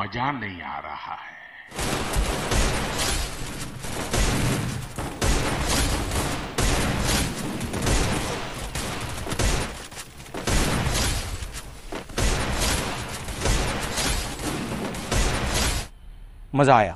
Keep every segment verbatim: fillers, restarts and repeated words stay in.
मजा नहीं आ रहा है। मजा आया।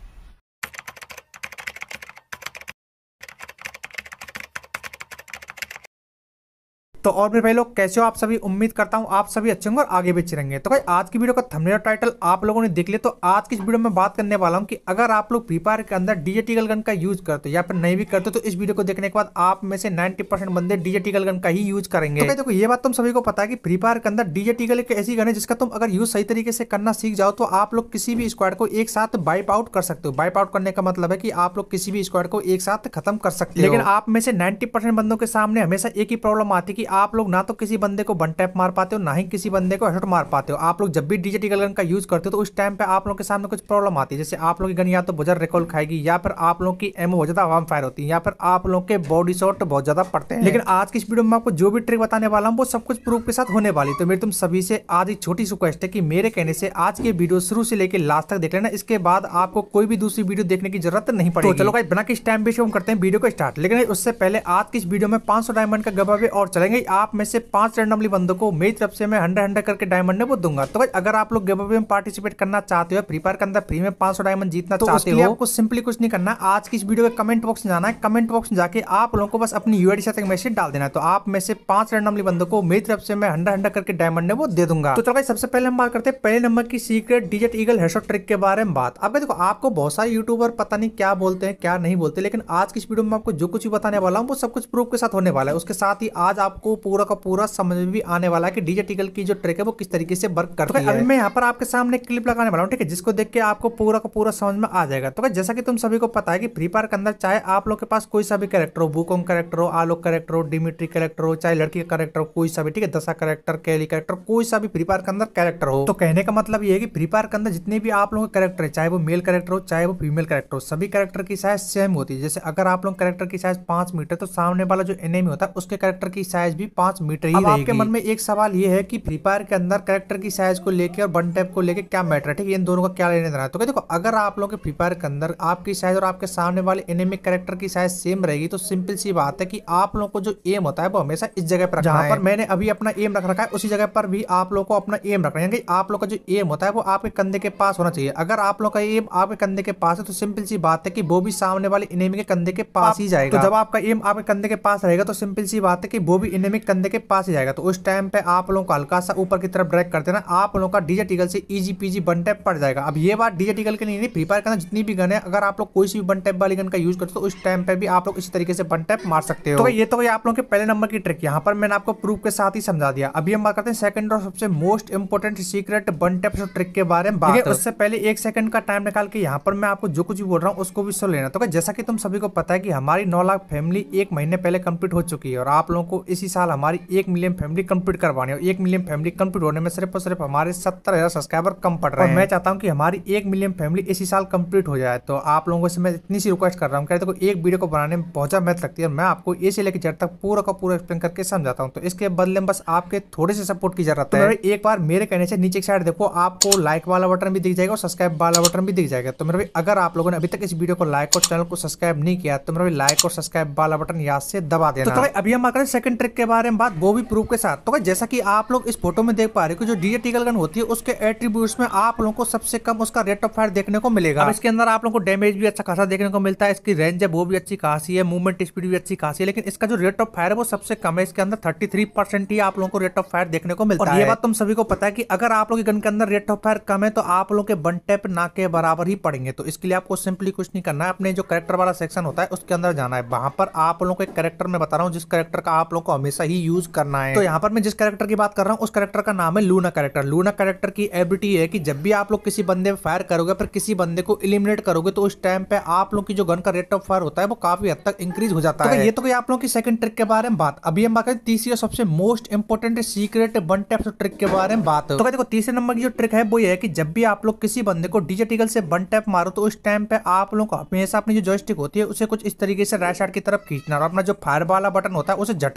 तो और मेरे भाई लोग कैसे हो आप सभी। उम्मीद करता हूँ आप सभी अच्छे होंगे और आगे भी अच्छे रहेंगे। तो भाई आज की वीडियो का थंबनेल और टाइटल आप लोगों ने देख लिया। तो आज की इस वीडियो में बात करने वाला हूँ कि अगर आप लोग फ्री फायर के अंदर डीजे टीगल गन का यूज करते हो या फिर नहीं भी करते तो इस वीडियो को देखने के बाद आप में से नाइन्टी परसेंट बंदे डीजे टीगल गन का ही यूज करेंगे। तो देखो ये बात तुम सभी को पता है कि फ्री फायर के अंदर डीजे टीगल एक ऐसी गन है जिसका तुम अगर यूज सही तरीके से करना सीख जाओ तो आप लोग किसी भी स्क्वाड को एक साथ वाइप आउट कर सकते हो। वाइप आउट करने का मतलब है कि आप लोग किसी भी स्क्वाड को एक साथ खत्म कर सकते हो। लेकिन आप में से नाइन्टी परसेंट बंदों के सामने हमेशा एक ही प्रॉब्लम आती है कि आप लोग ना तो किसी बंदे को वन टैप मार पाते हो ना ही किसी बंदे को हेडशॉट मार पाते हो। आप लोग जब भी डीजे टीगल गन का यूज करते हो तो उस टाइम पे आप लोग के सामने कुछ प्रॉब्लम आती है, जैसे आप लोग की गन या तो बुजर रिकॉल खाएगी या फिर आप लोग की एमओ बहुत ज्यादा आवाम फायर होती है या फिर आप लोग के बॉडी शॉट बहुत ज्यादा पड़ते हैं। लेकिन आज की इस वीडियो में आपको जो भी ट्रिक बताने वाला हूँ वो सब कुछ प्रूफ के साथ होने वाली। तो मेरी तुम सभी से आज एक छोटी सी रिक्वेस्ट है कि मेरे कहने से आज की वीडियो शुरू से लेकर लास्ट तक देख लेना। इसके बाद आपको कोई भी दूसरी वीडियो देखने की जरूरत नहीं पड़ेगी। तो चलो गाइस बिना किसी टाइम वेस्ट हम करते हैं वीडियो को स्टार्ट। लेकिन उससे पहले आज की इस वीडियो में पांच सौ डायमंड का गिव अवे और चलेंगे। आप में से पांच रैंडमली बंदों को मेरी तरफ से मैं हंड्रेड हंड्रेड करके डायमंड वो दूंगा। तो भाई अगर आप लोग गिव अवे में पार्टिसिपेट करना चाहते हो, फ्री फायर के अंदर फ्री में पांच सौ डायमंड जीतना तो चाहते हो, आपको सिंपली कुछ नहीं करना। आज की इस वीडियो के कमेंट बॉक्स में जाना है। कमेंट बॉक्स में जाके आप लोगों को बस अपनी यूआईडी साथ एक मैसेज डाल देना है। तो आप में से पांच रैंडमली बंदों को मेरी तरफ से मैं हंड्रेड हंड्रेड करके डायमंड वो दे दूंगा। तो चलो भाई सबसे पहले हम बात करते हैं पहले नंबर की secret Desert Eagle headshot trick के बारे में बात। अब देखो आपको बहुत सारे यूट्यूबर पता नहीं क्या बोलते हैं क्या नहीं बोलते, लेकिन आज की इस वीडियो में आपको जो कुछ भी बताने वाला हूँ वो सब कुछ प्रूफ के साथ होने वाला है। उसके साथ ही आज आपको पूरा का पूरा समझ में भी आने वाला है कि डीजे ईगल की जो ट्रिक है वो किस तरीके से वर्क करती है। अभी मैं यहाँ पर आपके सामने क्लिप लगाने वाला हूँ, ठीक है, जिसको देख के आपको पूरा का पूरा समझ में आ जाएगा। तो जैसा कि तुम सभी को पता है कि फ्री फायर के अंदर चाहे आप लोग के पास कोई सा भी कैरेक्टर हो, वुकोंग कैरेक्टर हो, आलोक कैरेक्टर हो, डिमिट्री कैरेक्टर हो, चाहे लड़की का कैरेक्टर हो, कोई सा भी, ठीक है, दशा कैरेक्टर, कैली कैरेक्टर, कोई सा भी फ्री फायर के अंदर कैरेक्टर हो, तो कहने का मतलब ये है कि फ्री फायर के अंदर जितने भी आप लोगों के कैरेक्टर है, चाहे वो मेल कैरेक्टर हो चाहे वो फीमेल कैरेक्टर हो, सभी कैरेक्टर की साइज सेम होती है। जैसे अगर आप लोग कैरेक्टर की साइज पांच मीटर तो सामने वाला जो एनिमी होता है उसके कैरेक्टर की साइज भी पांच मीटर ही रहेगी। आपके मन में एक सवाल ये है कि फ्री फायर के अंदर कैरेक्टर की साइज को लेकर और वन टैप को लेकर क्या मैटर है, ठीक है, इन दोनों का क्या लेने देना है। तो देखो अगर आप लोग के फ्री फायर के अंदर आपकी साइज और आपके सामने वाले एनिमी कैरेक्टर की साइज सेम रहेगी तो सिंपल सी बात है कि आप लोगों को जो एम होता है वो हमेशा इस जगह पर रखना है। जहां पर मैंने अभी अपना एम रख रखा है उसी जगह पर भी आप लोगों को अपना एम रखना है। आप लोग का जो एम होता है वो आपके कंधे के पास होना चाहिए। अगर आप लोग का एम आपके कंधे के पास है तो सिंपल सी बात है कि वो भी सामने वाले एनिमी के कंधे के पास ही जाएगा। तो जब आपका एम आपके कंधे के पास रहेगा तो सिंपल सी बात है कि वो भी एनिमी कंधे के पास ही जाएगा। तो उस टाइम पे आप लोगों को हल्का सा ऊपर की तरफ ड्रैग करते ना, आप लोगों का डीजे ईगल से इजी पीजी वन टैप पड़ जाएगा। अब ये बात डीजे ईगल के लिए नहीं, फ्री फायर के अंदर जितनी भी गन है अगर आप लोग कोई सी भी वन टैप वाली गन का यूज करते हो तो उस टाइम पे भी आप लोग इसी तरीके से वन टैप मार सकते हो। तो ये तो ये आप लोगों के पहले नंबर की ट्रिक, यहाँ पर मैंने आपको प्रूफ के साथ ही समझा दिया। अभी हम बात करते हैं सेकंड और सबसे most important secret one tap trick के बारे में बात। उससे पहले एक सेकंड का टाइम निकाल के यहाँ पर मैं आपको जो कुछ भी बोल रहा हूँ उसको भी सुन लेना। तो जैसा कि तुम सभी को पता है कि हमारी नौ लाख फैमिली एक महीने पहले कंप्लीट हो चुकी है और आप लोगों को इसी साल हमारी एक मिलियन फैमिली कंप्लीट करवानी है। एक मिलियन फैमिली कंप्लीट होने में सिर्फ और सिर्फ हमारे सत्तर हजार सब्सक्राइबर कम पड़ रहे हैं। मैं चाहता हूँ कि हमारी एक मिलियन फैमिली इसी साल कंप्लीट हो जाए। तो आप लोगों से मैं इतनी सी रिक्वेस्ट कर रहा हूँ, देखो एक वीडियो को बनाने में बहुत ज्यादा मेहनत लगती है, मैं आपको ए से लेकर जेड तक पूरा का पूरा एक्सप्लेन करके समझाता हूँ। तो इसके बदले में बस आपके थोड़े से सपोर्ट की जरूरत है। तो एक बार मेरे कहने से नीचे साइड देखो आपको लाइक वाला बटन भी दिख जाएगा और सब्सक्राइब वाला बटन भी दिख जाएगा। तो मेरे भाई अगर आप लोगों ने अभी तक इस वीडियो को लाइक और चैनल को सब्सक्राइब नहीं किया तो मेरे भाई लाइक और सब्सक्राइब वाला बटन याद से दबा देना। तो अभी हम आकर सेकंड ट्रिक के बारे में बात, वो भी प्रूफ के साथ। तो जैसा कि आप लोग इस फोटो में देख पा रहे हो जो डीजे ईगल गन होती है उसके एट्रीब्यूट्स में आप लोगों को सबसे कम उसका रेट ऑफ फायर देखने को मिलेगा। अब इसके अंदर आप लोगों को डैमेज भी अच्छा खासा देखने को मिलता है, इसकी रेंज है वो भी अच्छी खासी है, मूवमेंट स्पीड भी अच्छी खासी है, लेकिन इसका जो रेट ऑफ फायर है वो सबसे कम है। इसके अंदर थर्टी थ्री परसेंट ही आप लोगों को रेट ऑफ फायर देखने को मिलता है। और ये बात तुम सभी को पता है कि अगर आप लोगों की गन के अंदर रेट ऑफ फायर कम है तो आप लोगों के वन टैप ना के बराबर ही पड़ेंगे। तो इसके लिए आपको सिंपली कुछ नहीं करना है, अपने जो कैरेक्टर वाला सेक्शन होता है उसके अंदर जाना है। वहां पर आप लोगों को एक कैरेक्टर में बता रहा हूँ जिस कैरेक्टर का आप लोगों को हमेशा ही यूज करना है। तो यहाँ पर मैं जिस कैरेक्टर की बात कर रहा हूँ उस कैरेक्टर का नाम है लूना कैरेक्टर। लूना कैरेक्टर की एबिलिटी है कि जब भी आप लोग किसी बंदे पे फायर करोगे फिर किसी बंदे को एलिमिनेट करोगे तो उस टाइम पे आप लोग की जो गन का रेट ऑफ फायर होता है वो काफी हद तक इंक्रीज हो जाता है। ये तो आप लोगों की सेकंड ट्रिक के बारे में बात। अभी हम बात करें तीसरी और सबसे most important secret one tap trick के बारे में बात। तो देखो तीसरे नंबर की जो ट्रिक है वो ये है कि जब भी आप लोग किसी बंदे को डीजे ईगल से वन टैप मारो तो उस टाइम पे आप लोग को हमेशा अपनी जो जॉयस्टिक होती है उसे कुछ इस तरीके से राइट साइड की तरफ खींचना और अपना जो फायर वाला बटन होता है उसे झटके से एक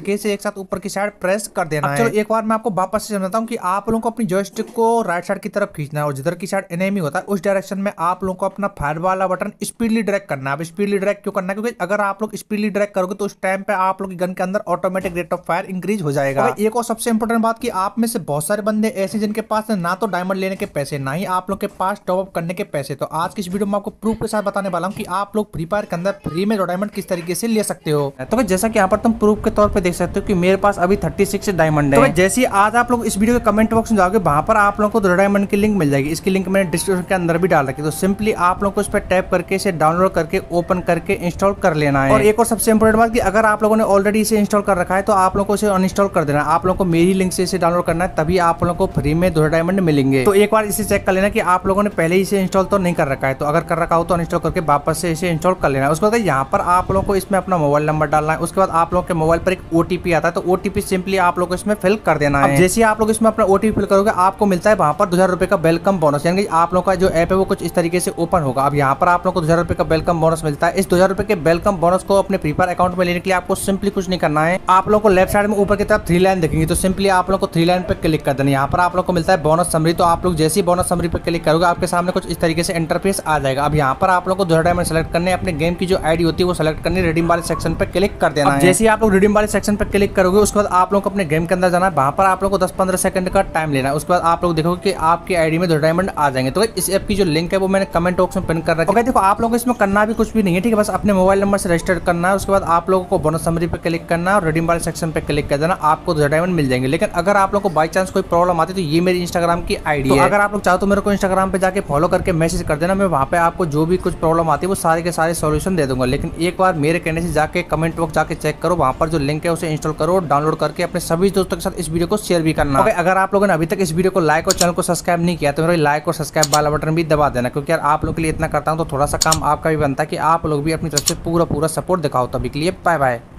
साथ ऊपर की साइड प्रेस कर देना है। चलो एक बार मैं आपको वापस से समझाता हूँ कि आप लोगों को अपनी जॉयस्टिक को राइट साइड की तरफ खींचना है और जिधर की साइड एनिमी होता है उस डायरेक्शन में आप लोगों को अपना फायर वाला बटन स्पीडली ड्रैग करना है। अब स्पीडली ड्रैग क्यों करना है? क्योंकि अगर आप लोग स्पीडली ड्रैग करोगे तो उस टाइम पे आप लोग की गन के अंदर automatic rate of fire increase हो जाएगा। एक और सबसे इंपॉर्टेंट बात कि आप में से बहुत सारे बंदे ऐसे जिनके पास ना तो डायमंड लेने के पैसे ना ही आप लोग के पास टॉप अप करने के पैसे, तो आज की इस वीडियो में आपको प्रूफ के साथ बताने वाला हूँ कि आप लोग फ्री फायर के अंदर फ्री में डायमंड किस तरीके से ले सकते हो। तो जैसा कि यहाँ पर तुम प्रूफ के तौर पे देख सकते हो कि मेरे पास अभी छत्तीस डायमंड है। तो जैसे ही आज आप लोग इस वीडियो के कमेंट बॉक्स में जाओगे वहां पर आप लोगों को दो डायमंड की लिंक मिल जाएगी। इसकी लिंक मैंने डिस्क्रिप्शन के अंदर भी डाल रखी है, तो सिंपली आप लोग को इस पर टैप करके इसे डाउनलोड करके ओपन करके इंस्टॉल कर लेना है। और एक और सबसे इंपॉर्टेंट बात कि अगर आप लोगों ने ऑलरेडी इसे इंस्टॉल कर रखा है तो आप लोगों को इसे अनइंस्टॉल कर देना है। आप लोगों को मेरी लिंक से इसे डाउनलोड करना है, तभी आप लोगों को फ्री में दो डायमंड मिलेंगे। तो एक बार इसे चेक कर लेना कि आप लोगों ने पहले ही इसे इंस्टॉल तो नहीं कर रखा है, तो अगर कर रखा हो तो अनइंस्टॉल करके वापस से इसे इंस्टॉल कर लेना है। उसके बाद यहाँ पर आप लोगों को इसमें अपना मोबाइल नंबर डालना है। उसके बाद आप लोगों के मोबाइल पर एक ओटीपी आता है, तो ओटीपी सिंपली आप लोगों को इसमें फिल कर देना है। जैसे आप लोग इसमें अपना ओटीपी फिल करोगे आपको मिलता है वहां पर दो हजार रुपए का वेलकम बोनस, यानी आप लोग का जो ऐप है वो कुछ इस तरीके से ओपन होगा। अब यहाँ पर आप लोग को दो हजार रुपए का वेलकम बोनस मिलता है। इस दो हजार रुपए के वेलकम बोनस को अपने फ्री फायर अकाउंट में लेने के लिए आपको सिंपली कुछ नहीं करना है। आप लोग को लेफ्ट साइड में ऊपर की तरफ थ्री लाइन दिखेंगी, तो सिंपली आप लोग को थ्री लाइन पे क्लिक कर देना। यहाँ पर आप लोग को मिलता है बोनस समरी, तो आप लोग जैसे ही बोनस समरी पे क्लिक करोगे आपके सामने कुछ इस तरीके से इंटरफेस आ जाएगा। अब यहाँ पर आप लोग को दो डायमंड सेलेक्ट करने, अपने गेम की जो आईडी होती है वो सेलेक्ट करनी, रिडीम वाले सेक्शन पे क्लिक कर देना है। जैसे ही आप लोग रिडीम वाले सेक्शन पे क्लिक करोगे उसके बाद आप लोग को अपने गेम के अंदर जाना है। वहां पर आप लोग को दस पंद्रह सेकंड का टाइम लेना है। उसके बाद आप लोग देखोगे कि आपकी आईडी में दो डायमंड आ जाएंगे। तो इस ऐप की जो लिंक है वो मैंने कमेंट बॉक्स में पिन कर रखा है। देखो आप लोगों को इसमें करना भी कुछ भी नहीं है, ठीक है, बस अपने मोबाइल नंबर से रजिस्टर करना है। उसके बाद आप लोगों को बोनस समरी पे क्लिक करना है और रिडीम वाले सेक्शन पे क्लिक कर देना, आपको दो डायमंड मिल जाएंगे। लेकिन अगर आप लोग को बाई चांस कोई प्रॉब्लम आती है तो ये मेरी इंस्टाग्राम की आईडी है, अगर आप लोग चाहो तो मेरे को इंस्टाग्राम पे जाके फॉलो करके मैसेज कर देना। मैं वहाँ पे आपको जो भी कुछ प्रॉब्लम आती है वो सारे के सारे सॉल्यूशन दे दूंगा। लेकिन एक बार मेरे कहने से जाके कमेंट बॉक्स जाके चेक करो, वहाँ पर जो लिंक है उसे इंस्टॉल करो, डाउनलोड करके अपने सभी दोस्तों के साथ इस वीडियो को शेयर भी करना। okay, अगर आप लोगों ने अभी तक इस वीडियो को लाइक और चैनल को सब्सक्राइब नहीं किया तो मेरा लाइक और सब्सक्राइब वाला बटन भी दबा देना, क्योंकि यार आप लोग के लिए इतना करता हूँ तो थोड़ा सा काम आपका भी बनता है कि आप लोग भी अपनी तरफ से पूरा पूरा सपोर्ट दिखाओ। तभी के लिए बाय बाय।